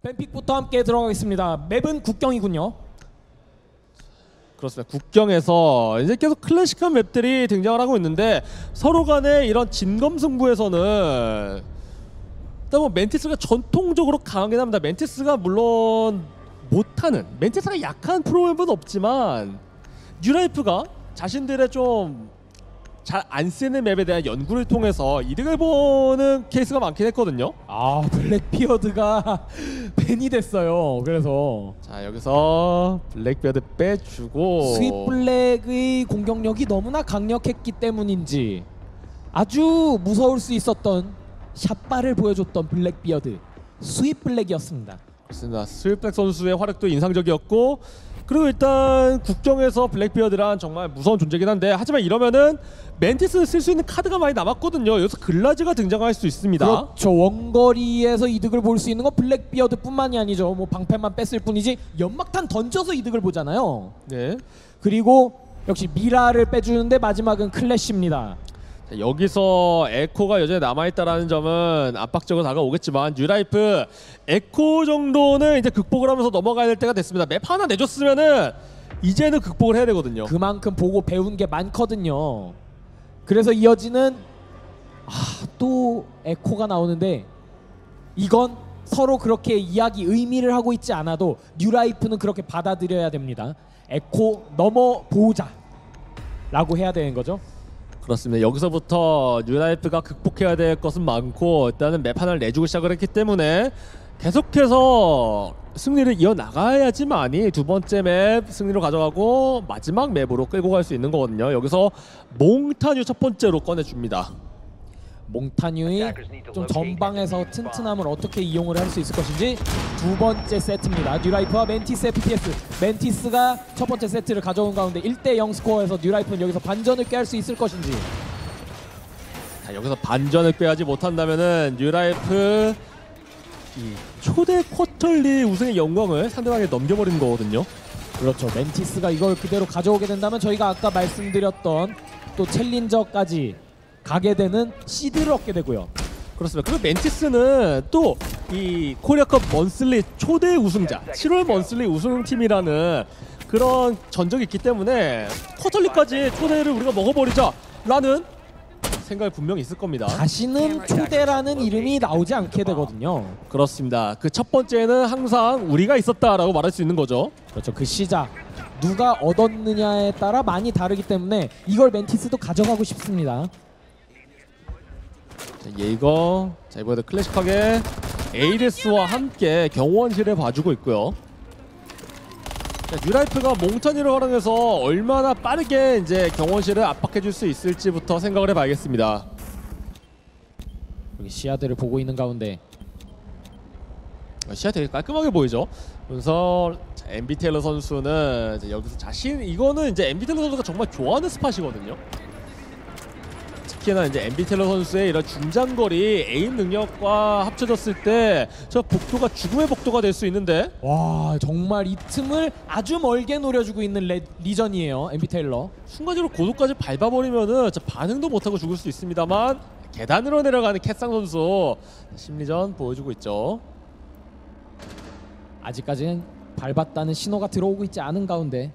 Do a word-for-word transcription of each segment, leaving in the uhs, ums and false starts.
뱀픽부터 함께 들어가겠습니다. 맵은 국경이군요. 그렇습니다. 국경에서 이제 계속 클래식한 맵들이 등장을 하고 있는데 서로 간의 이런 진검승부에서는 일단 뭐 멘티스가 전통적으로 강하긴 합니다. 멘티스가 물론 못하는, 멘티스가 약한 프로맵은 없지만 뉴라이프가 자신들의 좀 잘 안 쓰는 맵에 대한 연구를 통해서 이득을 보는 케이스가 많긴 했거든요. 아, 블랙비어드가 밴이 됐어요. 그래서 자, 여기서 블랙비어드 빼주고 스윗 블랙의 공격력이 너무나 강력했기 때문인지 아주 무서울 수 있었던 샷발을 보여줬던 블랙비어드 스윗 블랙이었습니다. 그렇습니다. 스윗 블랙 선수의 활약도 인상적이었고, 그리고 일단 국경에서 블랙비어드란 정말 무서운 존재긴 한데, 하지만 이러면은 멘티스를 쓸 수 있는 카드가 많이 남았거든요. 여기서 글라즈가 등장할 수 있습니다. 그렇죠. 원거리에서 이득을 볼 수 있는 건 블랙비어드 뿐만이 아니죠. 뭐 방패만 뺐을 뿐이지 연막탄 던져서 이득을 보잖아요. 네. 그리고 역시 미라를 빼주는데 마지막은 클래시입니다. 자, 여기서 에코가 여전히 남아있다는 점은 압박적으로 다가오겠지만 뉴라이프 에코 정도는 이제 극복을 하면서 넘어가야 될 때가 됐습니다. 맵 하나 내줬으면은 이제는 극복을 해야 되거든요. 그만큼 보고 배운 게 많거든요. 그래서 이어지는 아, 또 에코가 나오는데 이건 서로 그렇게 이야기 의미를 하고 있지 않아도 뉴라이프는 그렇게 받아들여야 됩니다. 에코 넘어보자 라고 해야 되는 거죠. 그렇습니다. 여기서부터 뉴라이프가 극복해야 될 것은 많고, 일단은 맵 하나를 내주고 시작을 했기 때문에 계속해서 승리를 이어나가야지만이 두 번째 맵 승리로 가져가고 마지막 맵으로 끌고 갈 수 있는 거거든요. 여기서 몽타뉴 첫 번째로 꺼내줍니다. 몽타뉴의 좀 전방에서 튼튼함을 어떻게 이용을 할 수 있을 것인지 두 번째 세트입니다. 뉴라이프와 멘티스 에프피에스. 멘티스가 첫 번째 세트를 가져온 가운데 일 대 영 스코어에서 뉴라이프는 여기서 반전을 꾀할 수 있을 것인지. 자, 여기서 반전을 꾀하지 못한다면은 뉴라이프 이 초대 쿼터리 우승의 영광을 상대방에게 넘겨버리는 거거든요. 그렇죠. 멘티스가 이걸 그대로 가져오게 된다면 저희가 아까 말씀드렸던 또 챌린저까지 가게 되는 시드를 얻게 되고요. 그렇습니다. 그리고 멘티스는 또 이 코리아컵 먼슬리 초대 우승자, 칠월 먼슬리 우승팀이라는 그런 전적이 있기 때문에 쿼터리까지 초대를 우리가 먹어버리자 라는 생각이 분명히 있을 겁니다. 다시는 초대라는 이름이 나오지 않게 되거든요. 그렇습니다. 그 첫 번째는 항상 우리가 있었다라고 말할 수 있는 거죠. 그렇죠. 그 시작 누가 얻었느냐에 따라 많이 다르기 때문에 이걸 멘티스도 가져가고 싶습니다. 자, 예이거, 자, 이번에도 클래식하게 에이데스와 함께 경원실을 봐주고 있고요. 자, 뉴라이프가 몽타니를 활용해서 얼마나 빠르게 이제 경원실을 압박해줄 수 있을지부터 생각을 해봐야겠습니다. 여기 시야들을 보고 있는 가운데 시야 되게 깔끔하게 보이죠. 그래서 엠비 테일러 선수는 이제 여기서 자신 이거는 이제 엠비 테일러 선수가 정말 좋아하는 스팟이거든요. 특히나 이제 엠비 테일러 선수의 이런 중장거리 에임 능력과 합쳐졌을 때 저 복도가 죽음의 복도가 될 수 있는데, 와 정말 이 틈을 아주 멀게 노려주고 있는 레, 리전이에요. 엠비 테일러. 순간적으로 고도까지 밟아버리면은 저 반응도 못하고 죽을 수 있습니다만 계단으로 내려가는 캣상 선수 심리전 보여주고 있죠. 아직까지는 밟았다는 신호가 들어오고 있지 않은 가운데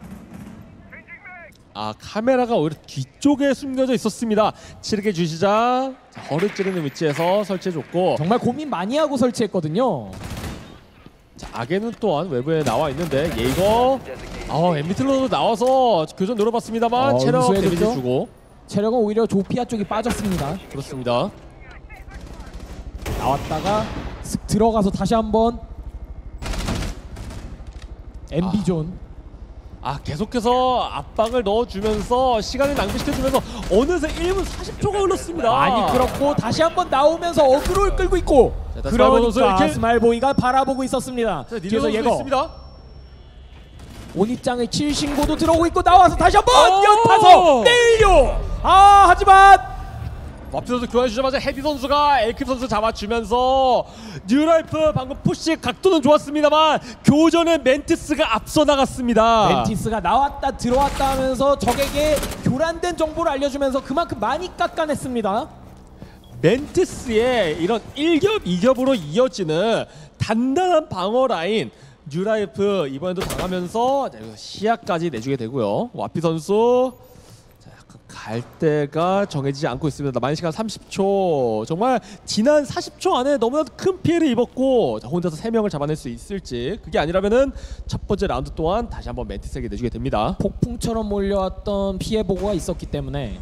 아, 카메라가 오히려 뒤쪽에 숨겨져 있었습니다. 칠흑의 주시자, 자, 허를 찌르는 위치에서 설치해줬고, 정말 고민 많이 하고 설치했거든요. 자, 악에는 또한 외부에 나와 있는데 예이거, 아, 엠비틀러도 나와서 교전 노려봤습니다만 어, 체력 데미지 음수해줬죠? 주고. 체력은 오히려 조피아 쪽이 빠졌습니다. 그렇습니다. 나왔다가 슥 들어가서 다시 한번 엠비존. 아, 계속해서 압박을 넣어주면서 시간을 낭비시켜주면서 어느새 일 분 사십 초가 흘렀습니다. 많이 끌었고 다시 한번 나오면서 어그로를 끌고 있고, 자, 스말보이 선수 그러니까 이렇게- 스말보이가 바라보고 있었습니다. 자, 니르 뒤에서 선수 예거 있습니다. 온 입장의 칠 신고도 들어오고 있고 나와서 다시 한번 오! 연타서 내일요. 아 하지만 마피 선수 교환해주자마자 헤디 선수가 엘킵 선수 잡아주면서 뉴라이프 방금 푸시 각도는 좋았습니다만 교전은 멘티스가 앞서 나갔습니다. 멘티스가 나왔다 들어왔다 하면서 적에게 교란된 정보를 알려주면서 그만큼 많이 깎아냈습니다. 멘티스의 이런 일 겹, 이 겹으로 이어지는 단단한 방어 라인 뉴라이프 이번에도 당하면서 시야까지 내주게 되고요. 와피 선수 자, 약간 갈 때가 정해지지 않고 있습니다. 남은 시간 삼십 초. 정말 지난 사십 초 안에 너무나도 큰 피해를 입었고 자, 혼자서 세 명을 잡아낼 수 있을지 그게 아니라면은 첫 번째 라운드 동안 다시 한번 멘티스에게 내주게 됩니다. 폭풍처럼 몰려왔던 피해 보고가 있었기 때문에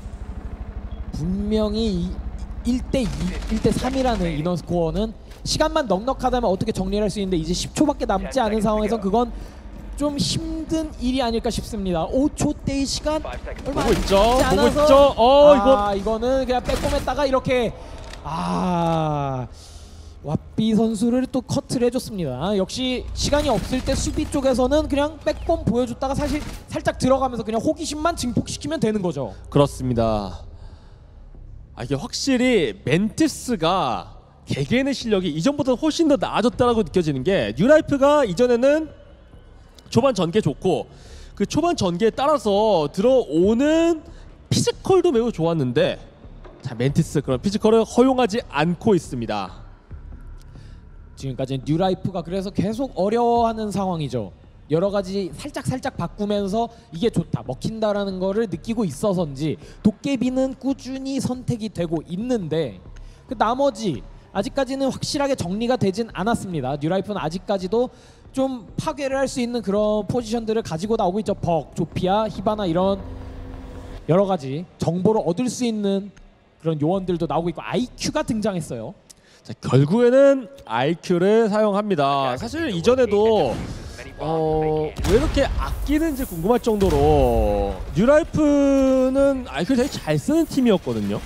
분명히 일 대 이, 일 대 삼이라는 인원 스코어는 시간만 넉넉하다면 어떻게 정리를 할 수 있는데 이제 십 초밖에 남지 않은 상황에선 그건 좀 힘든 일이 아닐까 싶습니다. 오 초대의 시간 얼마 보고 있죠. 남지 보고 않아서 있죠. 어 아, 이거 이거는 그냥 빼꼼했다가 이렇게 아 왓비 선수를 또 커트를 해줬습니다. 역시 시간이 없을 때 수비 쪽에서는 그냥 빼꼼 보여줬다가 사실 살짝 들어가면서 그냥 호기심만 증폭시키면 되는 거죠. 그렇습니다. 아 이게 확실히 멘티스가 개개인의 실력이 이전보다 훨씬 더 나아졌다라고 느껴지는 게 뉴라이프가 이전에는 초반 전개 좋고 그 초반 전개에 따라서 들어오는 피지컬도 매우 좋았는데 자 멘티스 그런 피지컬을 허용하지 않고 있습니다. 지금까지 뉴라이프가 그래서 계속 어려워하는 상황이죠. 여러 가지 살짝 살짝 바꾸면서 이게 좋다 먹힌다라는 거를 느끼고 있어서인지 도깨비는 꾸준히 선택이 되고 있는데 그 나머지 아직까지는 확실하게 정리가 되진 않았습니다. 뉴라이프는 아직까지도 좀 파괴를 할 수 있는 그런 포지션들을 가지고 나오고 있죠. 벅, 조피아, 히바나 이런 여러 가지 정보를 얻을 수 있는 그런 요원들도 나오고 있고 아이큐가 등장했어요. 자, 결국에는 아이큐를 사용합니다. 사실 이전에도 어, 왜 이렇게 아끼는지 궁금할 정도로 뉴라이프는 아이큐를 되게 잘 쓰는 팀이었거든요.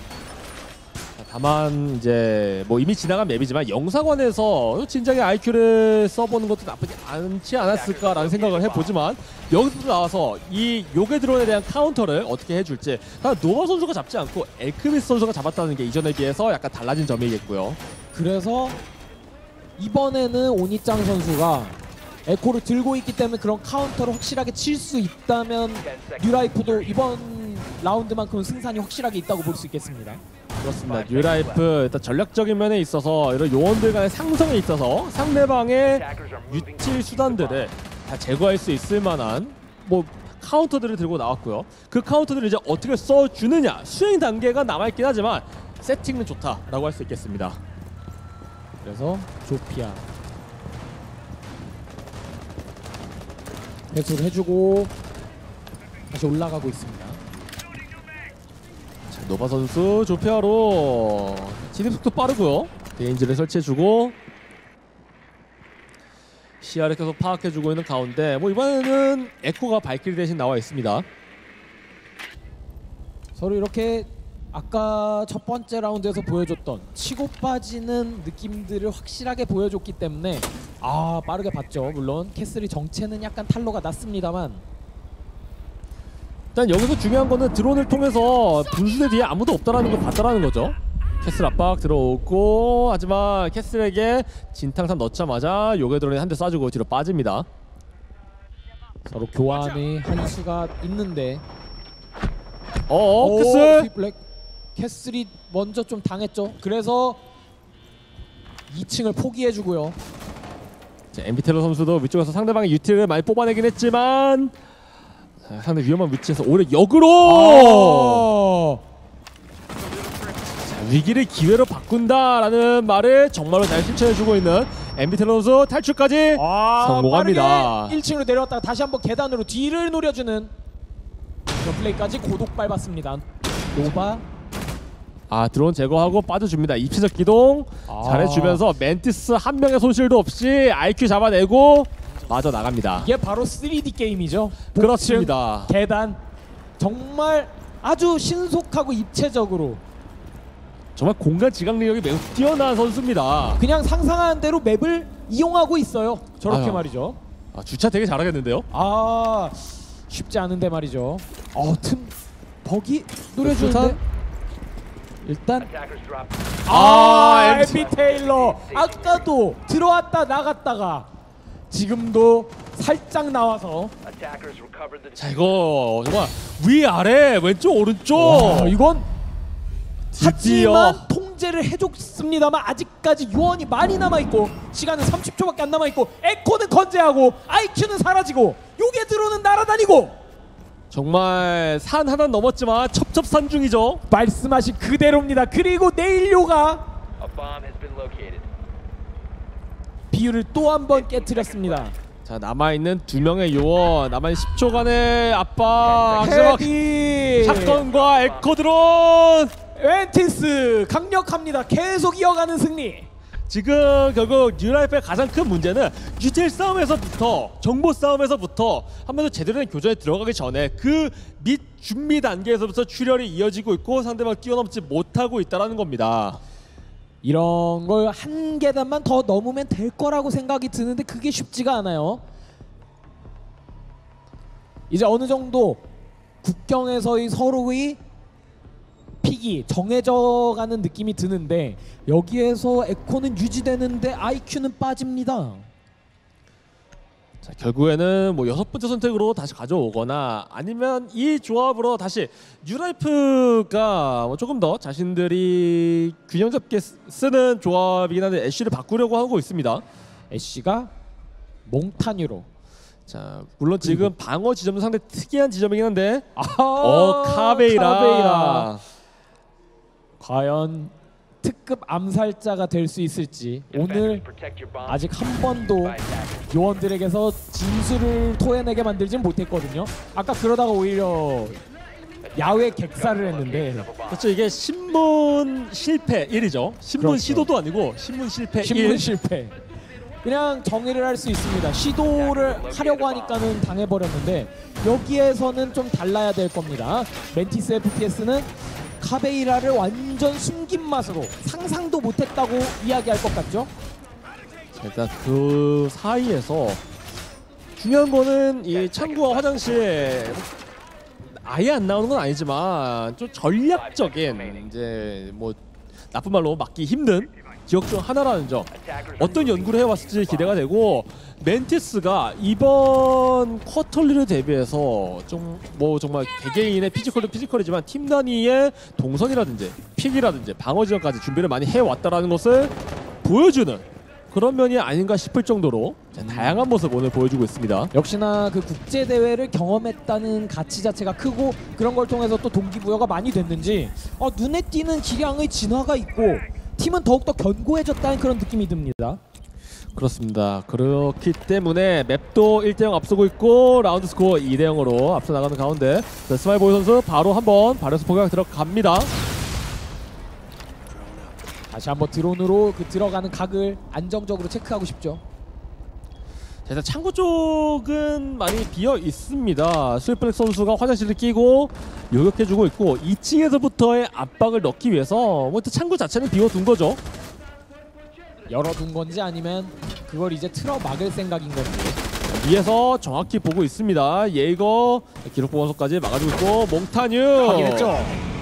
다만 이제 뭐 이미 지나간 맵이지만 영사관에서 진작에 아이큐를 써보는 것도 나쁘지 않지 않았을까라는 생각을 해보지만 여기서 나와서 이 요괴 드론에 대한 카운터를 어떻게 해줄지 노바 선수가 잡지 않고 엘크비스 선수가 잡았다는 게 이전에 비해서 약간 달라진 점이겠고요. 그래서 이번에는 오니짱 선수가 에코를 들고 있기 때문에 그런 카운터를 확실하게 칠 수 있다면 뉴라이프도 이번 라운드만큼은 승산이 확실하게 있다고 볼 수 있겠습니다. 그렇습니다. 뉴라이프 일단 전략적인 면에 있어서 이런 요원들 간의 상성에 있어서 상대방의 유틸 수단들을 다 제거할 수 있을 만한 뭐 카운터들을 들고 나왔고요. 그 카운터들을 이제 어떻게 써주느냐 수행 단계가 남아있긴 하지만 세팅은 좋다라고 할 수 있겠습니다. 그래서 조피아 회수를 해주고 다시 올라가고 있습니다. 자, 노바 선수 조피아로 진입 속도 빠르고요. 데인지를 설치해주고 시야를 계속 파악해주고 있는 가운데 뭐 이번에는 에코가 발키리 대신 나와 있습니다. 서로 이렇게 아까 첫 번째 라운드에서 보여줬던 치고 빠지는 느낌들을 확실하게 보여줬기 때문에 아 빠르게 봤죠. 물론 캐슬의 정체는 약간 탈로가 났습니다만 일단 여기서 중요한 거는 드론을 통해서 분수대 뒤에 아무도 없다라는 걸 봤다라는 거죠. 캐슬 압박 들어오고 하지만 캐슬에게 진탕산 넣자마자 요괴 드론에 한 대 쏴주고 뒤로 빠집니다. 서로 교환의 한 수가 있는데 어어 캐슬 블랙 캐슬이 먼저 좀 당했죠. 그래서 이 층을 포기해주고요. 자, 엠비텔로 선수도 위쪽에서 상대방의 유틸을 많이 뽑아내긴 했지만 자, 상당히 위험한 위치에서 오히려 역으로 자, 위기를 기회로 바꾼다라는 말을 정말로 잘 실천해주고 있는 엠비텔로 선수 탈출까지 아, 성공합니다. 빠르게 일 층으로 내려왔다가 다시 한번 계단으로 뒤를 노려주는 그런 플레이까지 고독 밟았습니다. 노바 아 드론 제거하고 빠져줍니다. 입체적 기동 아. 잘해주면서 멘티스 한 명의 손실도 없이 아이큐 잡아내고 마저 나갑니다. 이게 바로 쓰리디 게임이죠. 그렇습니다. 복층, 계단 정말 아주 신속하고 입체적으로 정말 공간 지각 능력이 매우 뛰어난 선수입니다. 그냥 상상하는 대로 맵을 이용하고 있어요. 저렇게 아유. 말이죠. 아, 주차 되게 잘하겠는데요? 아 쉽지 않은데 말이죠. 어틈 버기 노려주는데 일단 일단 아, 아 엠비 엠비 테일러 아까도 들어왔다 나갔다가 지금도 살짝 나와서 자 이거 정말 위 아래 왼쪽 오른쪽 와, 이건 드디어 하지만 견제를 해줬습니다만 아직까지 요원이 많이 남아있고 시간은 삼십 초밖에 안 남아있고 에코는 건재하고 아이큐는 사라지고 요게 드론은 날아다니고 정말 산 하나 넘었지만 첩첩산중이죠. 말씀하신 그대로입니다. 그리고 네일료가 비율을 또 한 번 깨트렸습니다. 자, 남아있는 두 명의 요원, 남아있는 십 초간의 압박. 헤디 샷건과 에코 드론. 멘티스 강력합니다. 계속 이어가는 승리. 지금 결국 뉴라이프의 가장 큰 문제는 유틸 싸움에서부터, 정보 싸움에서부터 한 번 더 제대로 된 교전에 들어가기 전에 그 밑 준비 단계에서부터 출혈이 이어지고 있고 상대방 뛰어넘지 못하고 있다는 겁니다. 이런 걸 한 계단만 더 넘으면 될 거라고 생각이 드는데 그게 쉽지가 않아요. 이제 어느 정도 국경에서의 서로의 픽이 정해져가는 느낌이 드는데 여기에서 에코는 유지되는데 아이큐는 빠집니다. 자, 결국에는 뭐 여섯 번째 선택으로 다시 가져오거나 아니면 이 조합으로 다시 뉴라이프가 뭐 조금 더 자신들이 균형 잡게 쓰는 조합이긴 한데 애쉬를 바꾸려고 하고 있습니다. 애쉬가 몽타뉴로. 자, 물론 지금 방어 지점도 상당히 특이한 지점이긴 한데 아, 어 카베이라. 카베이라. 과연 특급 암살자가 될 수 있을지 오늘 아직 한 번도 요원들에게서 진수를 토해내게 만들진 못했거든요. 아까 그러다가 오히려 야외 객사를 했는데 그렇죠. 이게 신문 실패 일이죠. 신문 그렇죠. 시도도 아니고 신문 실패 신문 일. 실패. 그냥 정의를 할 수 있습니다. 시도를 하려고 하니까는 당해버렸는데 여기에서는 좀 달라야 될 겁니다. 멘티스 에프피에스는 카베이라를 완전 숨긴 맛으로 상상도 못했다고 이야기할 것 같죠? 자, 일단 그 사이에서 중요한 거는 이 창구와 화장실 아예 안 나오는 건 아니지만 좀 전략적인 이제 뭐 나쁜 말로 막기 힘든 지역 중 하나라는 점 어떤 연구를 해왔을지 기대가 되고 멘티스가 이번 쿼터리를 대비해서 좀 뭐 정말 개개인의 피지컬도 피지컬이지만 팀 단위의 동선이라든지 픽이라든지 방어 지역까지 준비를 많이 해왔다라는 것을 보여주는 그런 면이 아닌가 싶을 정도로 다양한 모습 오늘 보여주고 있습니다. 역시나 그 국제 대회를 경험했다는 가치 자체가 크고 그런 걸 통해서 또 동기부여가 많이 됐는지 어, 눈에 띄는 기량의 진화가 있고 팀은 더욱더 견고해졌다는 그런 느낌이 듭니다. 그렇습니다. 그렇기 때문에 맵도 일 대 영 앞서고 있고 라운드 스코어 이 대 영으로 앞서 나가는 가운데 자, 스마일보이 선수 바로 한번 발에서 포격 들어갑니다. 다시 한번 드론으로 그 들어가는 각을 안정적으로 체크하고 싶죠. 자, 일단 창고 쪽은 많이 비어 있습니다. 스위플렉 선수가 화장실을 끼고 요격해주고 있고 이 층에서부터의 압박을 넣기 위해서 뭐 일단 창고 자체는 비워둔 거죠. 열어둔 건지 아니면 그걸 이제 틀어 막을 생각인 건지. 위에서 정확히 보고 있습니다. 예이거 기록 보관소까지 막아주고 있고 몽타뉴 확인했죠.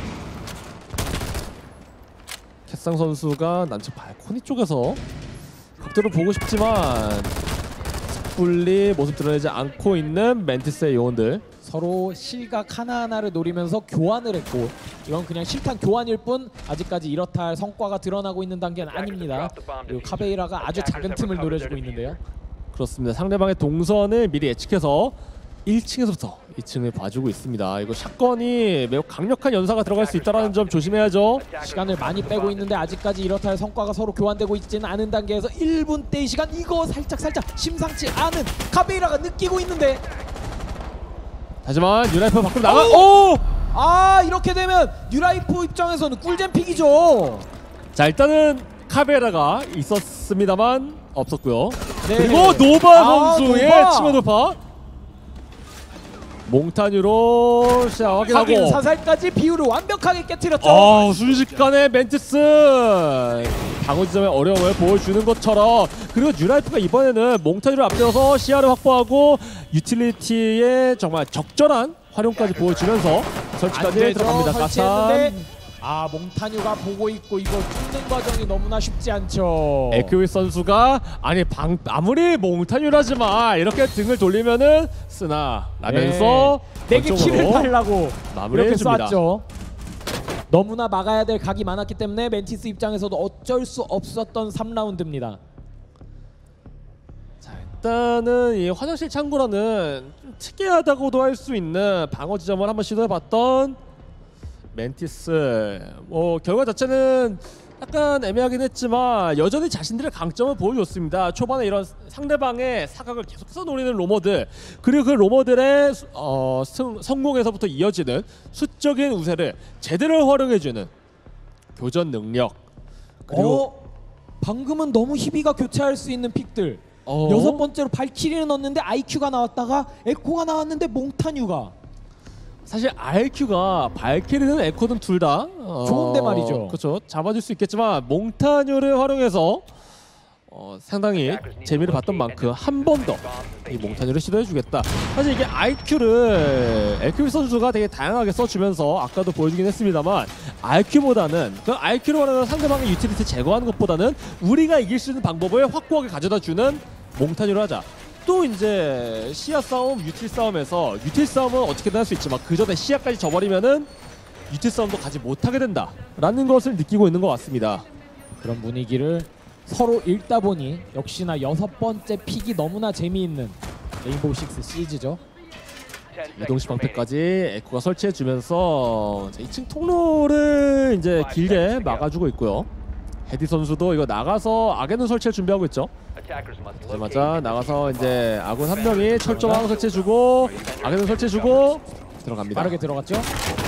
캣상 선수가 남측 발코니 쪽에서 각도를 보고 싶지만 섣불리 모습 드러내지 않고 있는 멘티스의 요원들. 서로 실각 하나하나를 노리면서 교환을 했고 이건 그냥 실탄 교환일 뿐 아직까지 이렇다 할 성과가 드러나고 있는 단계는 아닙니다. 그리고 카베이라가 아주 작은 틈을 노려주고 있는데요. 그렇습니다. 상대방의 동선을 미리 예측해서 일 층에서부터 이 층을 봐주고 있습니다. 이거 샷건이 매우 강력한 연사가 들어갈 수 있다는 점 조심해야죠. 시간을 많이 빼고 있는데 아직까지 이렇다 할 성과가 서로 교환되고 있지는 않은 단계에서 일 분대의 시간 이거 살짝 살짝 심상치 않은 카베이라가 느끼고 있는데 하지만 유라이프 밖으로 나가. 오! 오! 아 이렇게 되면 뉴라이프 입장에서는 꿀잼 픽이죠. 자 일단은 카베라가 있었습니다만 없었고요. 네. 그리고 노바 아, 선수의 노바. 치마 돌파. 몽타뉴로 시작 확인하고 확인 사살까지 비율을 완벽하게 깨뜨렸죠. 어, 순식간에 멘티스 방어 지점의 어려움을 보여주는 것처럼 그리고 뉴라이프가 이번에는 몽타뉴를 앞세워서 시야를 확보하고 유틸리티의 정말 적절한 활용까지 보여주면서 설치까지 들어갑니다. 설치했는데 가삼 아 몽타뉴가 보고 있고 이거 뚫는 과정이 너무나 쉽지 않죠. 에크윌 선수가 아니 방, 아무리 몽타뉴라지만 이렇게 등을 돌리면은 쓰나 라면서 네. 내게 키를 달라고 마무리해 이렇게 줍니다. 쐈죠. 너무나 막아야 될 각이 많았기 때문에 멘티스 입장에서도 어쩔 수 없었던 삼 라운드입니다. 자, 일단은 이 화장실 창고라는 좀 특이하다고도 할 수 있는 방어 지점을 한번 시도해봤던 멘티스. 뭐 결과 자체는 약간 애매하긴 했지만 여전히 자신들의 강점을 보여줬습니다. 초반에 이런 상대방의 사각을 계속해서 노리는 로머들, 그리고 그 로머들의 수, 어, 승, 성공에서부터 이어지는 수적인 우세를 제대로 활용해주는 교전 능력. 그리고 어? 방금은 너무 희비가 교체할 수 있는 픽들. 어? 여섯 번째로 발키리를 넣었는데 아이큐가 나왔다가 에코가 나왔는데 몽타뉴가. 사실 알큐가 발키리는 에코든 둘 다 어, 좋은데 말이죠. 그렇죠. 잡아줄 수 있겠지만 몽타뉴를 활용해서 어, 상당히 재미를 봤던 만큼 한 번 더 이 몽타뉴를 시도해주겠다. 사실 이게 아이큐를 엘큐비 선수가 되게 다양하게 써주면서 아까도 보여주긴 했습니다만 아이큐보다는 그 아이큐를 활용해서 상대방의 유틸리티 제거하는 것보다는 우리가 이길 수 있는 방법을 확고하게 가져다주는 몽타뉴를 하자. 또 이제 시야 싸움, 유틸 싸움에서 유틸 싸움은 어떻게든 할 수 있지만 그 전에 시야까지 져버리면은 유틸 싸움도 가지 못하게 된다라는 것을 느끼고 있는 것 같습니다. 그런 분위기를 서로 읽다 보니 역시나 여섯 번째 픽이 너무나 재미있는 레인보우 식스 시즈죠. 이동식 방패까지 에코가 설치해주면서 이 층 통로를 이제 길게 막아주고 있고요. 헤디 선수도 이거 나가서 아게눈 설치를 준비하고 있죠. 그러자마자 나가서 이제 아군 한 명이 철조망 설치해주고 아게눈 설치해주고 들어갑니다. 빠르게 들어갔죠.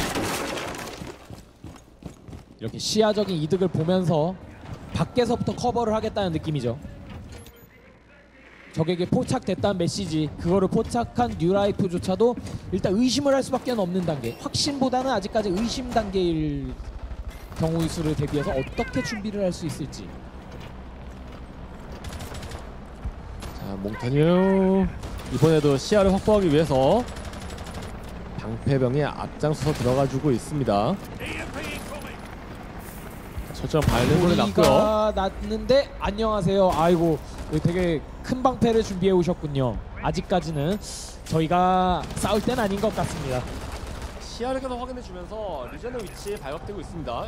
이렇게 시야적인 이득을 보면서 밖에서부터 커버를 하겠다는 느낌이죠. 적에게 포착됐다는 메시지, 그거를 포착한 뉴라이프조차도 일단 의심을 할 수밖에 없는 단계, 확신보다는 아직까지 의심 단계일 경우의 수를 대비해서 어떻게 준비를 할 수 있을지. 자, 몽타뉴 이번에도 시야를 확보하기 위해서 방패병에 앞장서서 들어가주고 있습니다. 철저한 발레볼을 났고요. 소리가 났는데 안녕하세요. 아이고 되게 큰 방패를 준비해 오셨군요. 아직까지는 저희가 싸울 땐 아닌 것 같습니다. 시야를 계속 확인해주면서 리전의 위치에 발각되고 있습니다.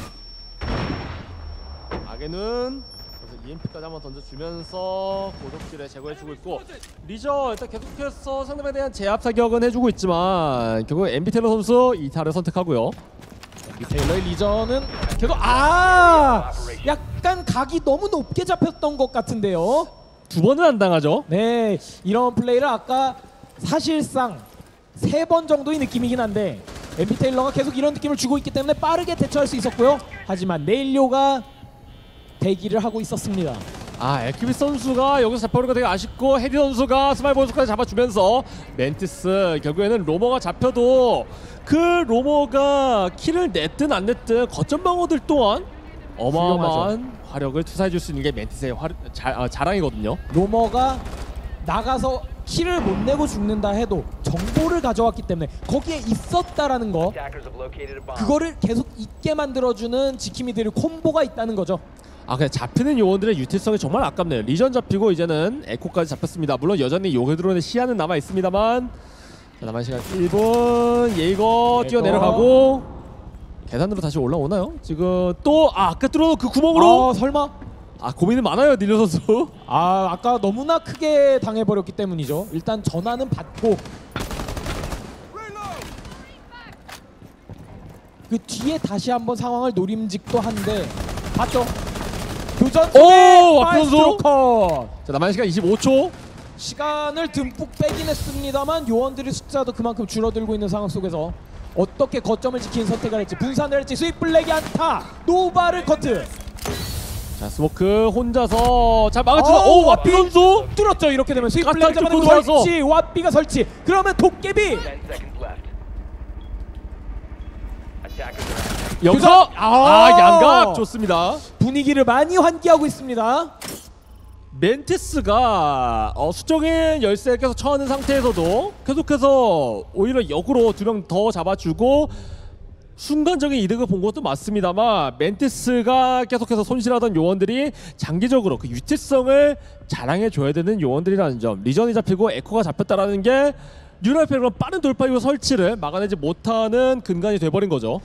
아게는 그래서 이엠피까지 한번 던져주면서 고독질에 제거해주고 있고 리전 일단 계속해서 상대방에 대한 제압 사격은 해주고 있지만 결국 엠비테일러 선수 이탈을 선택하고요. 테일러의 리전은 계속 아 약간 각이 너무 높게 잡혔던 것 같은데요. 두 번은 안 당하죠. 네, 이런 플레이를 아까 사실상 세 번 정도의 느낌이긴 한데 엠비 테일러가 계속 이런 느낌을 주고 있기 때문에 빠르게 대처할 수 있었고요. 하지만 네일료가 대기를 하고 있었습니다. 아, 엘큐비 선수가 여기서 잡혀오는 거 되게 아쉽고 헤디 선수가 스마일 선수까지 잡아주면서 멘티스 결국에는 로머가 잡혀도 그 로머가 킬을 냈든 안 냈든 거점 방어들 또한 어마어마한 화력을 투사해줄 수 있는 게 멘티스의 화, 자, 아, 자랑이거든요. 로머가 나가서 킬을 못 내고 죽는다 해도 정보를 가져왔기 때문에 거기에 있었다라는 거, 그거를 계속 있게 만들어주는 지킴이들의 콤보가 있다는 거죠. 아, 그냥 잡히는 요원들의 유틸성이 정말 아깝네요. 리전 잡히고 이제는 에코까지 잡혔습니다. 물론 여전히 요게드론의 시야는 남아 있습니다만 자, 남은 시간 일 분. 예이거 뛰어 내려가고 계단으로 다시 올라오나요? 지금 또 아, 아까 뚫어놓은 그 구멍으로 아 설마? 아, 고민이 많아요 닐려 선수. 아 아까 너무나 크게 당해버렸기 때문이죠. 일단 전화는 받고 그 뒤에 다시 한번 상황을 노림직도 한데 봤죠? 교전 오! 마이스트로 컷! 자, 남은 시간 이십오 초. 시간을 듬뿍 빼긴 했습니다만 요원들의 숫자도 그만큼 줄어들고 있는 상황 속에서 어떻게 거점을 지키는 선택을 할지, 분산을 할지, 스윗 블랙이 안타, 노바를 커트. 자, 스모크 혼자서 잘 막아주나. 오, 오, 와피 선수 뚫었죠. 이렇게 되면 스윗 블랙 까딱 잡아내고 뚫고 들어와서. 설치, 왓비가 설치. 그러면 도깨비 여기서 교전! 아, 아, 양각 좋습니다. 분위기를 많이 환기하고 있습니다. 멘티스가 어, 수적인 열쇠를 계속 쳐하는 상태에서도 계속해서 오히려 역으로 두 명 더 잡아주고 순간적인 이득을 본 것도 맞습니다만 멘티스가 계속해서 손실하던 요원들이 장기적으로 그 유틸성을 자랑해줘야 되는 요원들이라는 점, 리전이 잡히고 에코가 잡혔다라는 게 뉴라이프의 빠른 돌파 이후 설치를 막아내지 못하는 근간이 돼버린 거죠.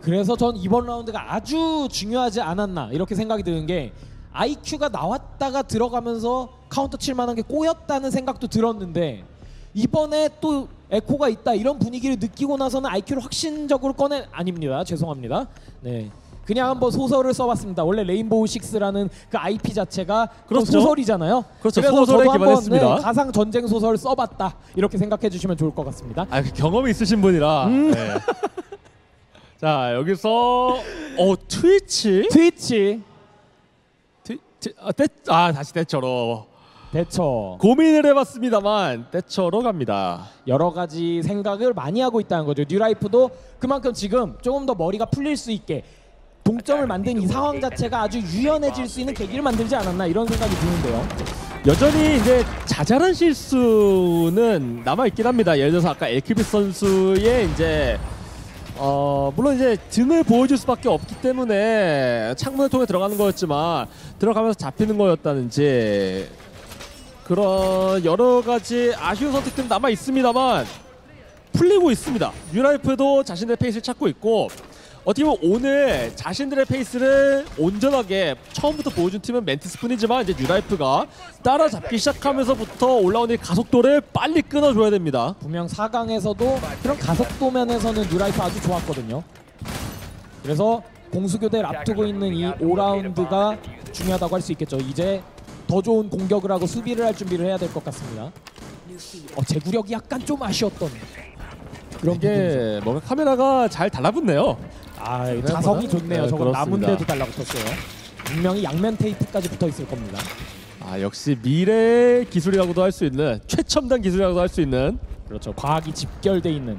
그래서 전 이번 라운드가 아주 중요하지 않았나 이렇게 생각이 드는 게 아이큐가 나왔다가 들어가면서 카운터 칠 만한 게 꼬였다는 생각도 들었는데 이번에 또 에코가 있다 이런 분위기를 느끼고 나서는 아이큐를 확신적으로 꺼내 아닙니다. 죄송합니다. 네. 그냥 한번 소설을 써봤습니다. 원래 레인보우 식스라는 그 아이피 자체가 그렇죠. 소설이잖아요. 그렇죠. 그래서 소설에 저도 한번, 기반했습니다. 네, 가상 전쟁 소설 써봤다 이렇게 생각해 주시면 좋을 것 같습니다. 아, 그 경험이 있으신 분이라. 음. 네. 자, 여기서 어 트위치. 트위치 트, 트, 아, 떼, 아 다시 대처로 대처 고민을 해봤습니다만 대처로 갑니다. 여러 가지 생각을 많이 하고 있다는 거죠. 뉴라이프도 그만큼 지금 조금 더 머리가 풀릴 수 있게 동점을 만든 이 상황 자체가 아주 유연해질 수 있는 계기를 만들지 않았나 이런 생각이 드는데요. 여전히 이제 자잘한 실수는 남아 있긴 합니다. 예를 들어서 아까 엘키비 선수의 이제 어 물론 이제 등을 보여줄 수밖에 없기 때문에 창문을 통해 들어가는 거였지만 들어가면서 잡히는 거였다든지 그런 여러 가지 아쉬운 선택들은 남아 있습니다만 풀리고 있습니다. 뉴라이프도 자신들의 페이스를 찾고 있고 어떻게 보면 오늘 자신들의 페이스를 온전하게 처음부터 보여준 팀은 멘티스뿐이지만 이제 뉴라이프가 따라잡기 시작하면서부터 올라오는 가속도를 빨리 끊어줘야 됩니다. 분명 사 강에서도 그런 가속도면에서는 뉴라이프 아주 좋았거든요. 그래서 공수교대를 앞두고 있는 이 오 라운드가 중요하다고 할 수 있겠죠. 이제 더 좋은 공격을 하고 수비를 할 준비를 해야 될 것 같습니다. 어, 제구력이 약간 좀 아쉬웠던 그런 부분이죠. 이게 뭔가 카메라가 잘 달라붙네요. 아, 자성이 좋네요. 네, 저건 남은 그렇습니다. 데도 달라붙었어요. 분명히 양면 테이프까지 붙어 있을 겁니다. 아 역시 미래의 기술이라고도 할 수 있는 최첨단 기술이라고도 할 수 있는 그렇죠. 과학이 집결돼 있는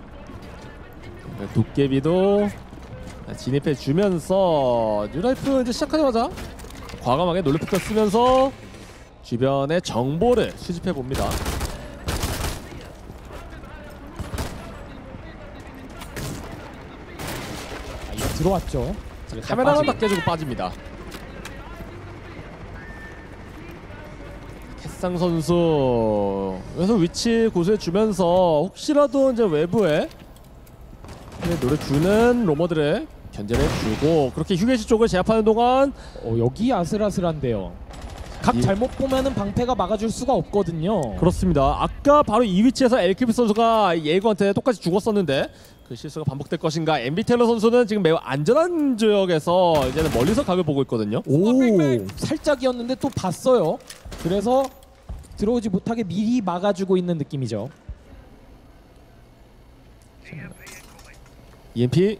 도깨비도 진입해 주면서 뉴라이프 이제 시작하자마자 과감하게 놀래프터 쓰면서 주변의 정보를 수집해 봅니다. 아, 이거 들어왔죠. 카메라만 딱 깨지고 빠집니다. 캐상 선수 그래서 위치 고수해 주면서 혹시라도 이제 외부에 노래 주는 로머들을 견제를 해주고 그렇게 휴게실 쪽을 제압하는 동안 어, 여기 아슬아슬한데요. 각 이- 잘못 보면은 방패가 막아줄 수가 없거든요. 그렇습니다. 아까 바로 이 위치에서 엘키비 선수가 예고한테 똑같이 죽었었는데 그 실수가 반복될 것인가. 엠비 테일러 선수는 지금 매우 안전한 지역에서 이제는 멀리서 각을 보고 있거든요. 오, 살짝이었는데 또 봤어요. 그래서 들어오지 못하게 미리 막아주고 있는 느낌이죠. 이엠피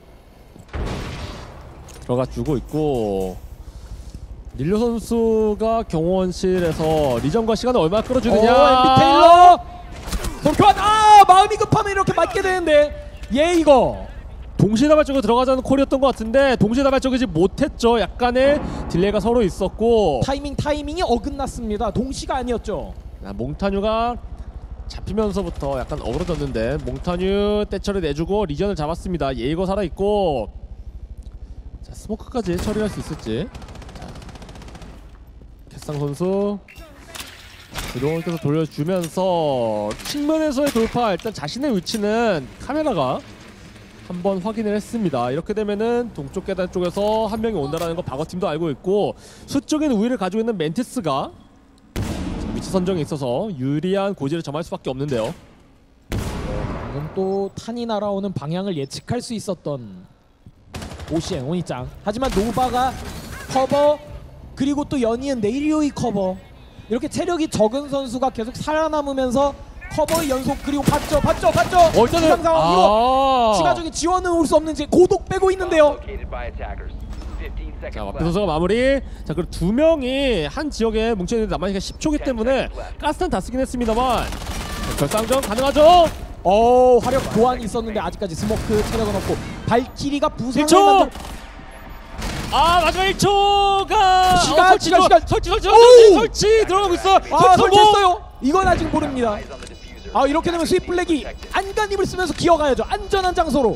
들어가 주고 있고 닐로 선수가 경호원실에서 리전과 시간을 얼마나 끌어주느냐. 엠비 테일러 손교환. 아, 마음이 급하면 이렇게 맞게 되는데 예 이거 동시다발적으로 들어가자는 콜이었던 것 같은데 동시다발적이지 못했죠. 약간의 딜레이가 서로 있었고 타이밍 타이밍이 어긋났습니다. 동시가 아니었죠. 아, 몽타뉴가 잡히면서부터 약간 어그러졌는데 몽타뉴 떼처리 내주고 리전을 잡았습니다. 예이거 살아있고 자 스모크까지 처리할 수 있을지. 자 캐상 선수 드론을 계속 돌려주면서 측면에서의 돌파 일단 자신의 위치는 카메라가 한번 확인을 했습니다. 이렇게 되면은 동쪽 계단 쪽에서 한 명이 온다라는 거 박어팀도 알고 있고 수적인 우위를 가지고 있는 멘티스가 위치 선정에 있어서 유리한 고지를 점할 수밖에 없는데요. 방금 또 탄이 날아오는 방향을 예측할 수 있었던 오시엔 오니짱. 하지만 노바가 커버 그리고 또 연이은 네이리오이 커버 이렇게 체력이 적은 선수가 계속 살아남으면서 커버의 연속 그리고 봤죠 봤죠 봤죠. 어, 일단은 이상 상황 이거 아 추가적인 지원은 올 수 없는지 고독 빼고 있는데요. 자 마피 선수가 마무리. 자 그리고 두 명이 한 지역에 뭉쳐있는데 남아있는 십 초기 때문에 가스탄 다 쓰긴 했습니다만 결상전 가능하죠. 어 화력 보완이 있었는데 아직까지 스모크 체력은 없고 발키리가 부상을 일 초! 만들. 아 마지막 일 초가 시간, 어, 설치, 시간, 조- 시간. 설치 설치 오우! 설치 설치 들어가고 있어. 아 설치 성공! 설치했어요. 이건 아직 모릅니다. 아 이렇게 되면 스윗 블랙이 안간힘을 쓰면서 기어가야죠. 안전한 장소로.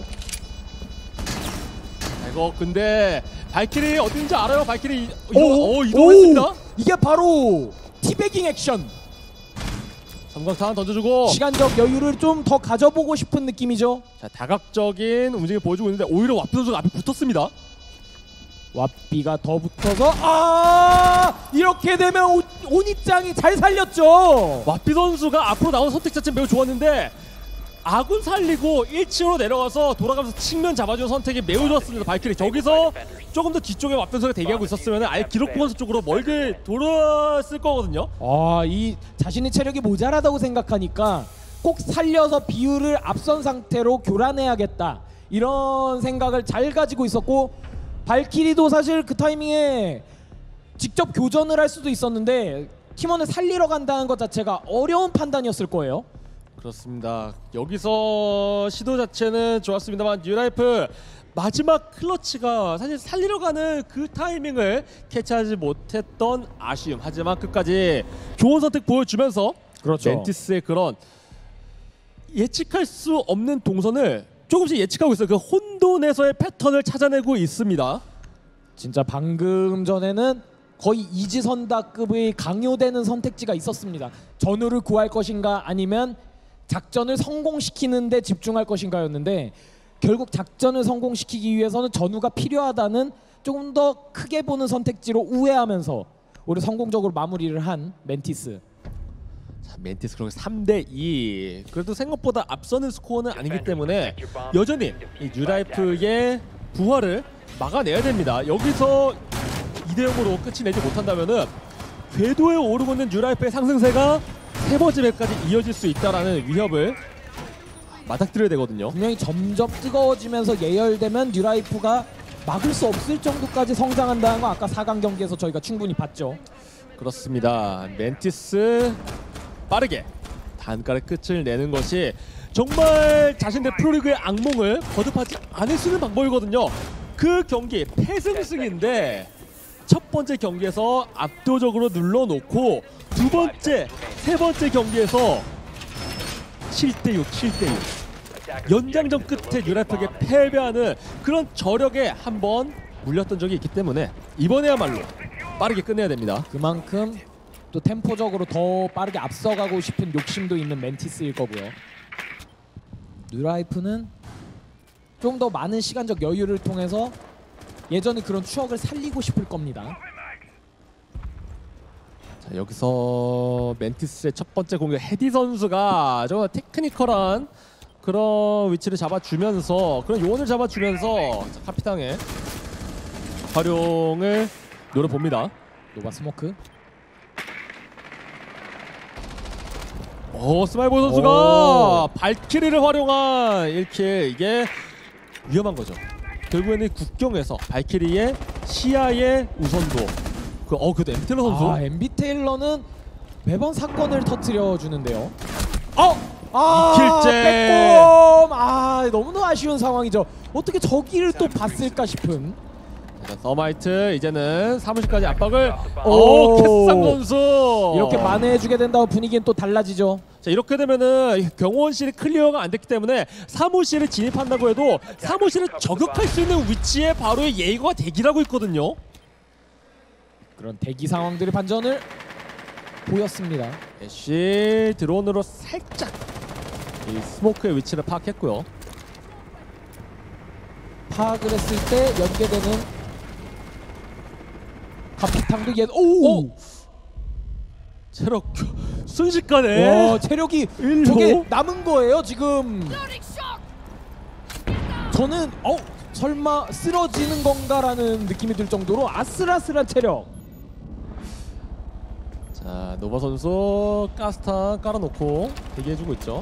이거 근데 발키리 어딘지 알아요? 발키리 이- 오, 이동, 어, 이동했습니다. 이게 바로 티베깅 액션. 삼각탄 던져주고 시간적 여유를 좀 더 가져보고 싶은 느낌이죠. 자, 다각적인 움직임을 보여주고 있는데 오히려 와피 선수가 앞에 붙었습니다. 왓비가 더 붙어서 아 이렇게 되면 오, 온입장이 잘 살렸죠. 와피 선수가 앞으로 나온 선택 자체는 매우 좋았는데 아군 살리고 일 층으로 내려가서 돌아가면서 측면 잡아주는 선택이 매우 좋았습니다. 발키리 저기서 조금 더 뒤쪽에 와피 선수가 대기하고 있었으면 아예 기록 선수 쪽으로 멀게 돌았을 거거든요. 아이 자신의 체력이 모자라다고 생각하니까 꼭 살려서 비율을 앞선 상태로 교란해야겠다 이런 생각을 잘 가지고 있었고, 발키리도 사실 그 타이밍에 직접 교전을 할 수도 있었는데 팀원을 살리러 간다는 것 자체가 어려운 판단이었을 거예요. 그렇습니다. 여기서 시도 자체는 좋았습니다만 뉴라이프 마지막 클러치가 사실 살리러 가는 그 타이밍을 캐치하지 못했던 아쉬움. 하지만 끝까지 좋은 선택 보여주면서 그렇죠. 멘티스의 그런 예측할 수 없는 동선을 조금씩 예측하고 있어요. 그 혼돈에서의 패턴을 찾아내고 있습니다. 진짜 방금 전에는 거의 이지선다급의 강요되는 선택지가 있었습니다. 전우를 구할 것인가 아니면 작전을 성공시키는 데 집중할 것인가였는데, 결국 작전을 성공시키기 위해서는 전우가 필요하다는 조금 더 크게 보는 선택지로 우회하면서 오히려 성공적으로 마무리를 한 멘티스. 자, 멘티스 그리고 삼 대 이. 그래도 생각보다 앞서는 스코어는 아니기 때문에 여전히 이 뉴라이프의 부활을 막아내야 됩니다. 여기서 이 대 영으로 끝이 내지 못한다면은 궤도에 오르고 있는 뉴라이프의 상승세가 세 번째 맵까지 이어질 수 있다라는 위협을 맞닥뜨려야 되거든요. 분명히 점점 뜨거워지면서 예열되면 뉴라이프가 막을 수 없을 정도까지 성장한다는 거 아까 사 강 경기에서 저희가 충분히 봤죠. 그렇습니다. 멘티스 빠르게 단가의 끝을 내는 것이 정말 자신들 프로리그의 악몽을 거듭하지 않을 수 있는 방법이거든요. 그 경기 패승승인데 첫 번째 경기에서 압도적으로 눌러놓고 두 번째, 세 번째 경기에서 칠 대 육, 칠 대 육 연장전 끝에 뉴라이프에게 패배하는 그런 저력에 한번 물렸던 적이 있기 때문에 이번에야말로 빠르게 끝내야 됩니다. 그만큼 또 템포적으로 더 빠르게 앞서가고 싶은 욕심도 있는 멘티스일 거고요. 뉴라이프는 좀 더 많은 시간적 여유를 통해서 예전의 그런 추억을 살리고 싶을 겁니다. 자, 여기서 멘티스의 첫 번째 공격 헤디 선수가 정말 테크니컬한 그런 위치를 잡아주면서 그런 요원을 잡아주면서 자, 카피탕의 활용을 노려봅니다. 노바 스모크. 오, 스마일보 선수가 오. 발키리를 활용한 일 킬. 이게 위험한 거죠. 결국에는 국경에서 발키리의 시야의 우선도. 그, 어, 그래도 엠비테일러 선수. 아, 엠비테일러는 매번 사건을 터뜨려 주는데요. 어! 아, 이 킬째. 빼꼼! 아, 너무나 아쉬운 상황이죠. 어떻게 저기를 또 봤을까 싶은. 자, 서마이트 이제는 사무실까지 압박을. 오, 오, 캐스상 선수. 이렇게 만회해주게 된다고 분위기는 또 달라지죠. 자, 이렇게 되면은 경호원실이 클리어가 안 됐기 때문에 사무실에 진입한다고 해도 사무실을 저격할 수 있는 위치에 바로 예의가 대기라고 있거든요. 그런 대기 상황들의 반전을 보였습니다. 애쉬 드론으로 살짝 이 스모크의 위치를 파악했고요. 파악을 했을 때 연계되는 카피탕도 얘. 오! 오! 체력 순식간에 와, 체력이 일로? 저게 남은 거예요 지금. 저는 어 설마 쓰러지는 건가라는 느낌이 들 정도로 아슬아슬한 체력. 자, 노바 선수 가스탄 깔아놓고 대기해주고 있죠.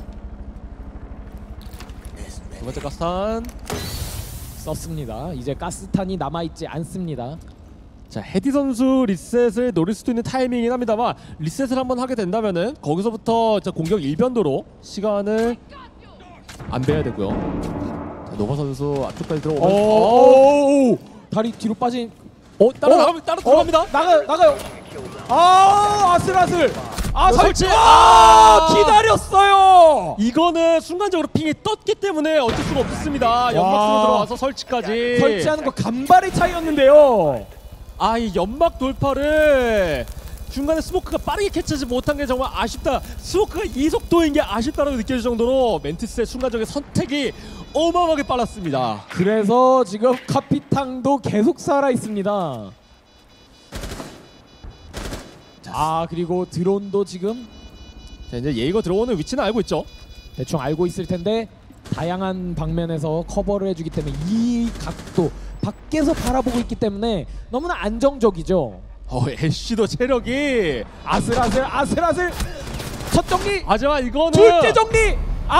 두 번째 가스탄 썼습니다. 이제 가스탄이 남아있지 않습니다. 자, 헤디 선수 리셋을 노릴 수도 있는 타이밍이긴 합니다만 리셋을 한번 하게 된다면은 거기서부터 자, 공격 일변도로 시간을 안 빼야 되고요. 자, 노바 선수 앞쪽까지 들어오면 오, 다리 뒤로 빠진. 어, 따라 어? 나가 따라 들어갑니다. 어? 나가 나가요. 아, 아슬아슬. 아, 설치. 설치. 아, 아! 기다렸어요. 이거는 순간적으로 핑이 떴기 때문에 어쩔 수가 없었습니다. 연막 와. 쓰러 들어와서 설치까지. 설치하는 거 간발의 차이였는데요. 아, 이 연막 돌파를 중간에 스모크가 빠르게 캐치하지 못한 게 정말 아쉽다. 스모크가 이 속도인 게 아쉽다라고 느껴질 정도로 멘티스의 순간적인 선택이 어마어마하게 빨랐습니다. 그래서 지금 카피탕도 계속 살아 있습니다. 아 그리고 드론도 지금 자, 이제 예이거 들어오는 위치는 알고 있죠. 대충 알고 있을 텐데 다양한 방면에서 커버를 해주기 때문에 이 각도 밖에서 바라보고 있기 때문에 너무나 안정적이죠. 어, 애쉬도 체력이 아슬아슬 아슬아슬 첫 정리 하지만 이거는 둘째 정리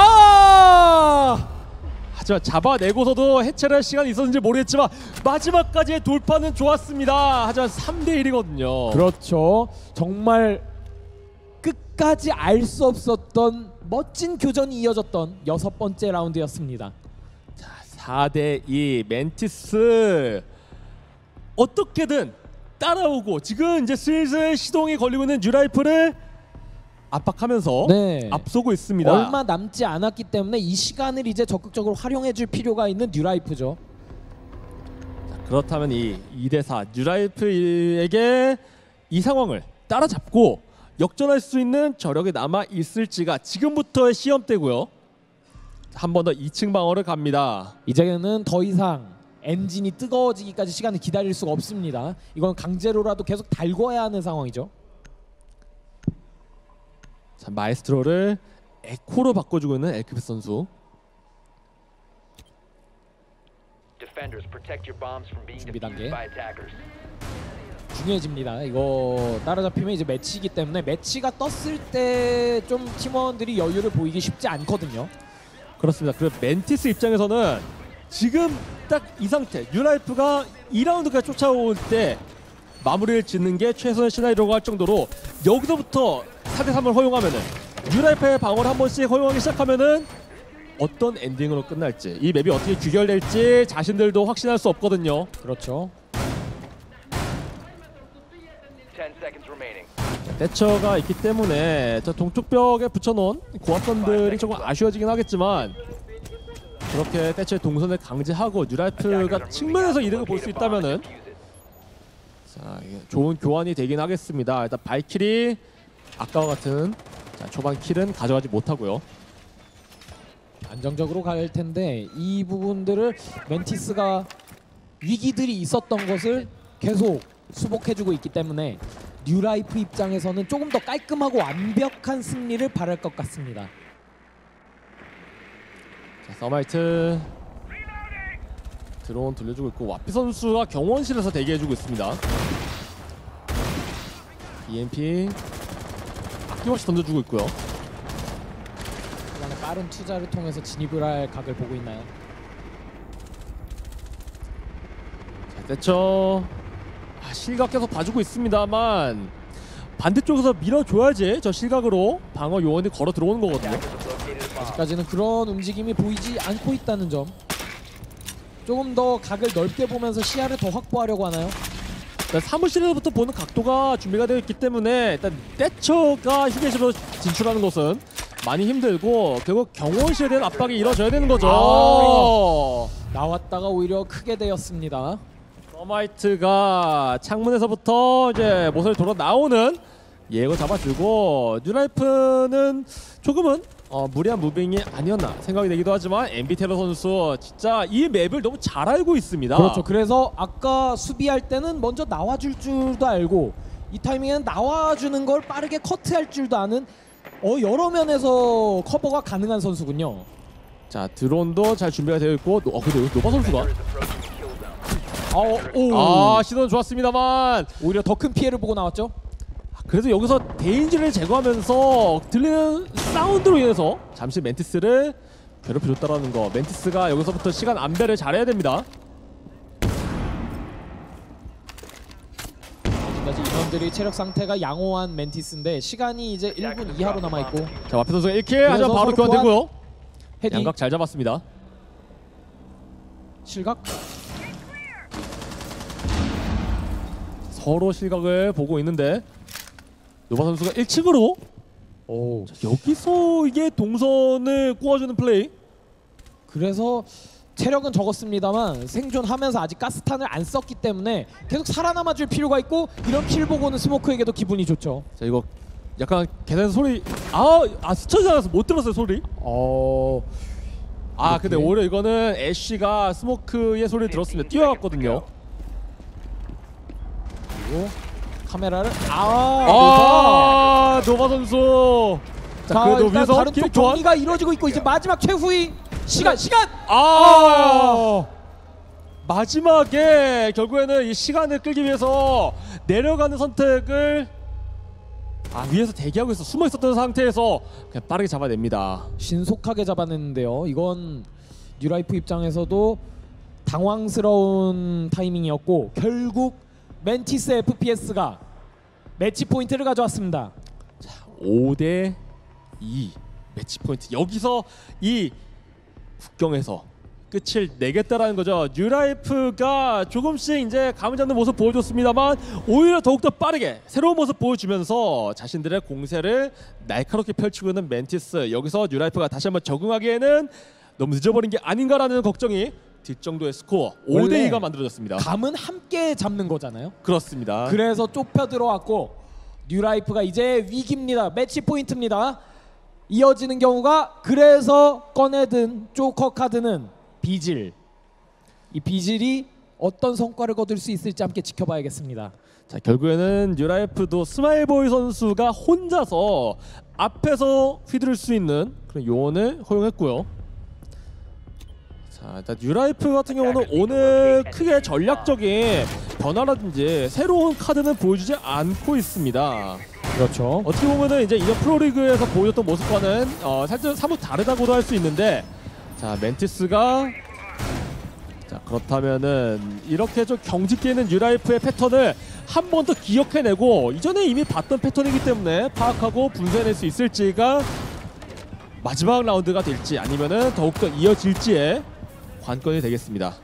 아 하지만 잡아내고서도 해체를 할 시간이 있었는지 모르겠지만 마지막까지의 돌파는 좋았습니다. 하지만 삼 대 일이거든요. 그렇죠. 정말 끝까지 알 수 없었던 멋진 교전이 이어졌던 여섯 번째 라운드였습니다. 자, 사 대 이 멘티스 어떻게든 따라오고 지금 이제 슬슬 시동이 걸리고 있는 뉴라이프를 압박하면서 네. 앞서고 있습니다. 얼마 남지 않았기 때문에 이 시간을 이제 적극적으로 활용해줄 필요가 있는 뉴라이프죠. 자, 그렇다면 이 이 대 사 뉴라이프에게 이 상황을 따라잡고 역전할 수 있는 저력이 남아 있을지가 지금부터의 시험대고요. 한 번 더 이 층 방어를 갑니다. 이제는 더 이상 엔진이 뜨거워지기까지 시간을 기다릴 수가 없습니다. 이건 강제로라도 계속 달궈야 하는 상황이죠. 자, 마에스트로를 에코로 바꿔주고 있는 엘크베스 선수. 준비 단계 중요해집니다. 이거 따라잡히면 이제 매치이기 때문에 매치가 떴을 때 좀 팀원들이 여유를 보이기 쉽지 않거든요. 그렇습니다. 그 멘티스 입장에서는 지금 딱 이 상태 뉴라이프가 이 라운드까지 쫓아올 때 마무리를 짓는 게 최선의 시나리오가 할 정도로 여기서부터 사 대 삼을 허용하면은 뉴라이프의 방어를 한 번씩 허용하기 시작하면은 어떤 엔딩으로 끝날지 이 맵이 어떻게 귀결될지 자신들도 확신할 수 없거든요. 그렇죠. 대처가 있기 때문에 저 동쪽 벽에 붙여놓은 고압선들이 조금 아쉬워지긴 하겠지만 그렇게 대처의 동선을 강제하고 뉴라이프가 측면에서 이득을 볼 수 있다면은 자, 이게 좋은 교환이 되긴 하겠습니다. 일단 발킬이 아까와 같은 자, 초반 킬은 가져가지 못하고요. 안정적으로 갈 텐데 이 부분들을 멘티스가 위기들이 있었던 것을 계속 수복해주고 있기 때문에 뉴라이프 입장에서는 조금 더 깔끔하고 완벽한 승리를 바랄 것 같습니다. 자, 서마이트 드론 돌려주고 있고 와피 선수가 경원실에서 대기해주고 있습니다. 이엠피 아낌없이 던져주고 있고요. 그다음에 빠른 투자를 통해서 진입을 할 각을 보고 있나요? 자, 대처 아, 실각 계속 봐주고 있습니다만 반대쪽에서 밀어줘야지 저 실각으로 방어 요원이 걸어 들어오는 거거든요. 아직까지는 그런 움직임이 보이지 않고 있다는 점. 조금 더 각을 넓게 보면서 시야를 더 확보하려고 하나요? 일단 사무실에서부터 보는 각도가 준비가 되어 있기 때문에 일단 대처가 휴게실로 진출하는 것은 많이 힘들고 결국 경호실에 대한 압박이 이루어져야 되는 거죠. 아, 나왔다가 오히려 크게 되었습니다. 서마이트가 창문에서부터 이제 모서리 돌아 나오는 예고 잡아주고 뉴라이프는 조금은 어, 무리한 무빙이 아니었나 생각이 되기도 하지만 엠비테러 선수 진짜 이 맵을 너무 잘 알고 있습니다. 그렇죠. 그래서 아까 수비할 때는 먼저 나와줄 줄도 알고 이 타이밍에는 나와주는 걸 빠르게 커트할 줄도 아는 어, 여러 면에서 커버가 가능한 선수군요. 자 드론도 잘 준비가 되어 있고 어 근데 노바 선수가 어, 오. 아 시도는 좋았습니다만 오히려 더 큰 피해를 보고 나왔죠. 그래도 여기서 데인지를 제거하면서 들리는 사운드로 인해서 잠시 멘티스를 괴롭혀줬다라는 거. 멘티스가 여기서부터 시간 안배를 잘해야 됩니다. 지금까지 인원들이 체력 상태가 양호한 멘티스인데 시간이 이제 일 분 이하로 남아있고 자 와피 선수가 일 킬 하지만 바로 교환되고요. 헤딩 양각 잘 잡았습니다. 실각 서로 실각을 보고 있는데 노바 선수가 일 층으로 오. 자, 여기서 이게 동선을 꼬아주는 플레이. 그래서 체력은 적었습니다만 생존하면서 아직 가스탄을 안 썼기 때문에 계속 살아남아줄 필요가 있고 이런 킬 보고는 스모크에게도 기분이 좋죠. 자 이거 약간 계단 소리 아, 아 스쳐지 않아서 못 들었어요 소리. 어... 아 이렇게? 근데 오히려 이거는 애쉬가 스모크의 소리를 들었으면 뛰어갔거든요. 그리고 카메라를 아, 아 노바 선수. 자, 자 그래도 일단 위에서 다른 쪽 기록 교환. 정리가 이루어지고 있고 이제 마지막 최후의 시간 시간! 아 마지막에 결국에는 이 시간을 끌기 위해서 내려가는 선택을 아 위에서 대기하고 있어 숨어 있었던 상태에서 그냥 빠르게 잡아냅니다. 신속하게 잡아냈는데요. 이건 뉴라이프 입장에서도 당황스러운 타이밍이었고 결국 멘티스 에프피에스가 매치 포인트를 가져왔습니다. 오 대 이 매치 포인트. 여기서 이 국경에서 끝을 내겠다라는 거죠. 뉴라이프가 조금씩 이제 감을 잡는 모습 보여줬습니다만 오히려 더욱더 빠르게 새로운 모습 보여주면서 자신들의 공세를 날카롭게 펼치고 있는 멘티스. 여기서 뉴라이프가 다시 한번 적응하기에는 너무 늦어버린 게 아닌가라는 걱정이 들 정도의 스코어 오 대 이가 만들어졌습니다. 감은 함께 잡는 거잖아요. 그렇습니다. 그래서 좁혀 들어왔고 뉴라이프가 이제 위기입니다. 매치 포인트입니다. 이어지는 경우가 그래서 꺼내든 조커 카드는 비질. 이 비질이 어떤 성과를 거둘 수 있을지 함께 지켜봐야겠습니다. 자 결국에는 뉴라이프도 스마일보이 선수가 혼자서 앞에서 휘두를 수 있는 그런 요원을 허용했고요. 자 일단 뉴라이프 같은 경우는 오늘 크게 전략적인 변화라든지 새로운 카드는 보여주지 않고 있습니다. 그렇죠. 어떻게 보면은 이제 이번 프로리그에서 보여줬던 모습과는 어, 살짝 사뭇 다르다고도 할 수 있는데, 자 멘티스가 자 그렇다면은 이렇게 좀 경직되어 있는 뉴라이프의 패턴을 한 번 더 기억해내고 이전에 이미 봤던 패턴이기 때문에 파악하고 분쇄해낼 수 있을지가 마지막 라운드가 될지 아니면은 더욱더 이어질지의 관건이 되겠습니다.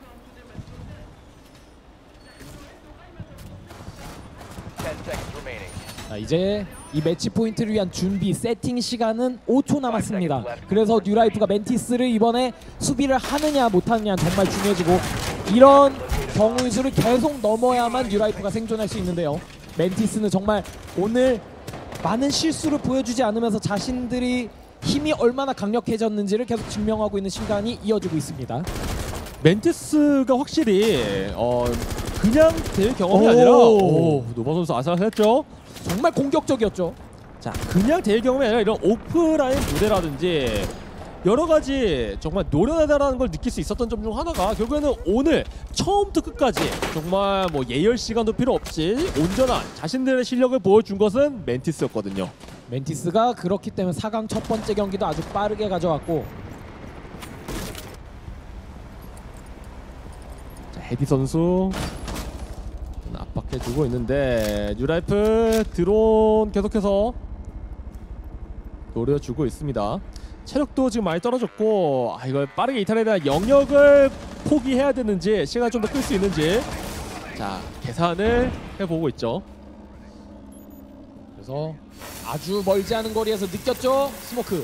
자, 이제 이 매치 포인트를 위한 준비 세팅 시간은 오 초 남았습니다. 그래서 뉴라이프가 멘티스를 이번에 수비를 하느냐 못하느냐 정말 중요해지고 이런 경우의 수를 계속 넘어야만 뉴라이프가 생존할 수 있는데요. 멘티스는 정말 오늘 많은 실수를 보여주지 않으면서 자신들이 힘이 얼마나 강력해졌는지를 계속 증명하고 있는 시간이 이어지고 있습니다. 멘티스가 확실히 어 그냥 대회 경험이 아니라 오, 노바 선수 아슬아슬했죠. 정말 공격적이었죠. 자 그냥 대회 경험이 아니라 이런 오프라인 무대라든지 여러 가지 정말 노련하다라는 걸 느낄 수 있었던 점 중 하나가 결국에는 오늘 처음부터 끝까지 정말 뭐 예열 시간도 필요 없이 온전한 자신들의 실력을 보여준 것은 멘티스였거든요. 멘티스가 그렇기 때문에 사 강 첫 번째 경기도 아주 빠르게 가져왔고, 자 헤디 선수 압박해주고 있는데 뉴라이프 드론 계속해서 노려주고 있습니다. 체력도 지금 많이 떨어졌고 아 이걸 빠르게 이탈에 대한 영역을 포기해야 되는지 시간을 좀 더 끌 수 있는지 자 계산을 해보고 있죠. 그래서 아주 멀지 않은 거리에서 느꼈죠. 스모크.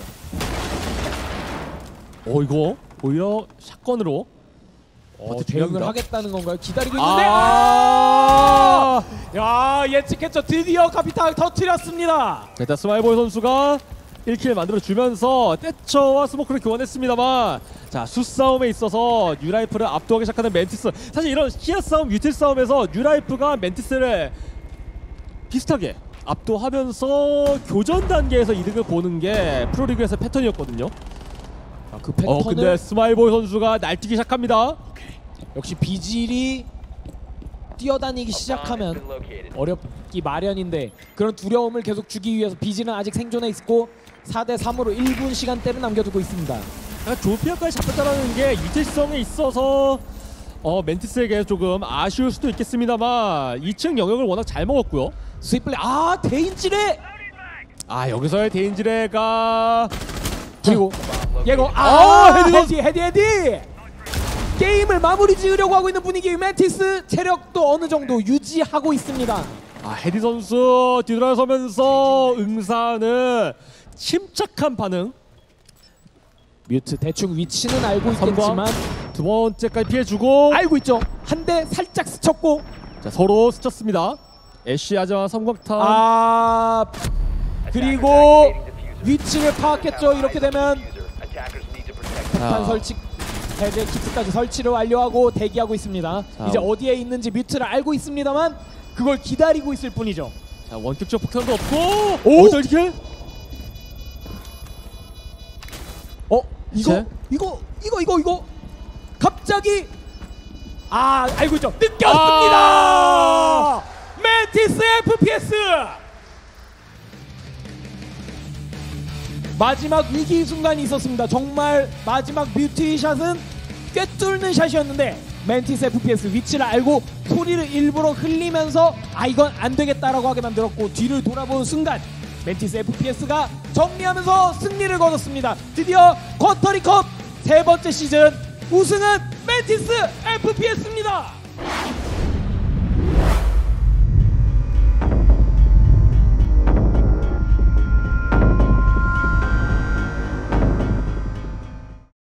어 이거 오히려 샷건으로 어, 버티 대응을 중요합니다. 하겠다는 건가요? 기다리고 있는데 아, 아! 야 예측했죠. 드디어 카피탈 터뜨렸습니다. 일단 스마일보이 선수가 일 킬 만들어주면서 떼처와 스모크를 교환했습니다만 자 수싸움에 있어서 뉴라이프를 압도하기 시작하는 멘티스. 사실 이런 시야 싸움, 유틸 싸움에서 뉴라이프가 멘티스를 비슷하게 압도하면서 교전 단계에서 이득을 보는 게 프로리그에서 패턴이었거든요. 아, 그 패턴을 어 근데 스마일보이 선수가 날뛰기 시작합니다. 역시 비질이 뛰어다니기 시작하면 어렵기 마련인데 그런 두려움을 계속 주기 위해서 비질은 아직 생존해 있고 사 대 삼으로 일 분 시간대를 남겨두고 있습니다. 그러니까 조피아까지 잡혔다는 게 유틸성에 있어서 어 멘티스에게 조금 아쉬울 수도 있겠습니다만 이 층 영역을 워낙 잘 먹었고요. 스위플레이 아 대인지레 아 여기서의 데인지레가 그리고 예고 아, 아 헤디 헤디 헤디 헤디 게임을 마무리 지으려고 하고 있는 분위기. 멘티스 체력도 어느 정도 유지하고 있습니다. 아 헤디 선수 뒤돌아서면서 응사는 침착한 반응. 뮤트 대충 위치는 알고 선광. 있겠지만 두 번째까지 피해주고 알고 있죠. 한 대 살짝 스쳤고. 자 서로 스쳤습니다. 애쉬 하지만 섬광탄. 아 그리고 위치를 파악했죠. 이렇게 되면 폭탄 설치 해제 키트까지 설치를 완료하고 대기하고 있습니다. 자, 이제 어디에 있는지 뮤트를 알고 있습니다만 그걸 기다리고 있을 뿐이죠. 자 원격적 폭탄도 없고. 오! 어쩔게? 어 이거 제? 이거 이거 이거 이거 갑자기 아 알고 있죠. 느꼈습니다. 아! 멘티스 에프피에스 마지막 위기 순간이 있었습니다. 정말 마지막 뮤티 샷은 꿰뚫는 샷이었는데 멘티스 에프피에스 위치를 알고 소리를 일부러 흘리면서 아 이건 안 되겠다라고 하게 만들었고 뒤를 돌아보는 순간 멘티스 에프피에스가 정리하면서 승리를 거뒀습니다. 드디어 쿼터리컵 세 번째 시즌 우승은 멘티스 에프피에스입니다.